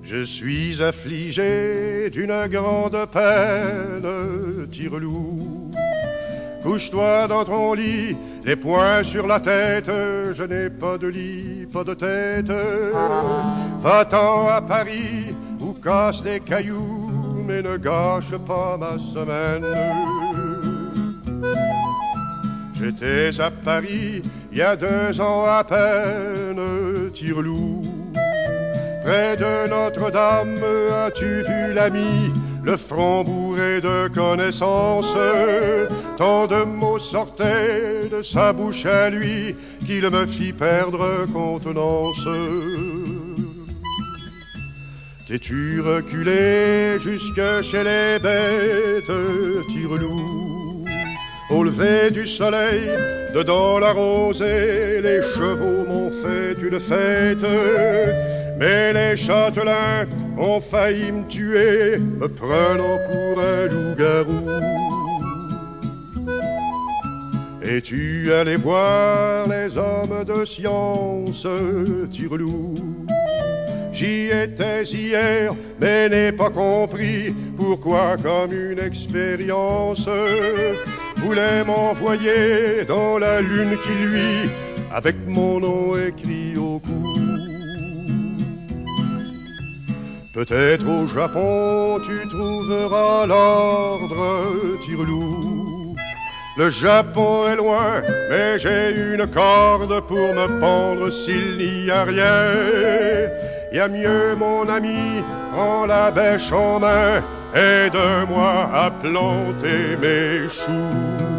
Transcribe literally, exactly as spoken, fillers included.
Je suis affligé d'une grande peine, Tirelou. Couche-toi dans ton lit, les poings sur la tête. Je n'ai pas de lit, pas de tête. Va-t'en à Paris ou casse des cailloux, mais ne gâche pas ma semaine. J'étais à Paris il y a deux ans à peine, Tirelou. Près de Notre-Dame, as-tu vu l'ami, le front bourré de connaissances? Tant de mots sortaient de sa bouche à lui qu'il me fit perdre contenance. T'es-tu reculé jusque chez les bêtes, Tirelou? Au lever du soleil, dedans la rosée, les chevaux m'ont fait une fête. Mais les châtelains ont failli me tuer, me prenant pour un loup-garou. Es-tu allé voir les hommes de science, Tirelou? J'y étais hier, mais n'ai pas compris pourquoi, comme une expérience, voulait m'envoyer dans la lune qui luit, avec mon nom écrit au cou. Peut-être au Japon tu trouveras l'ordre, Tirelou. Le Japon est loin, mais j'ai une corde pour me pendre s'il n'y a rien. Y a mieux, mon ami, prends la bêche en main, aide-moi à planter mes choux.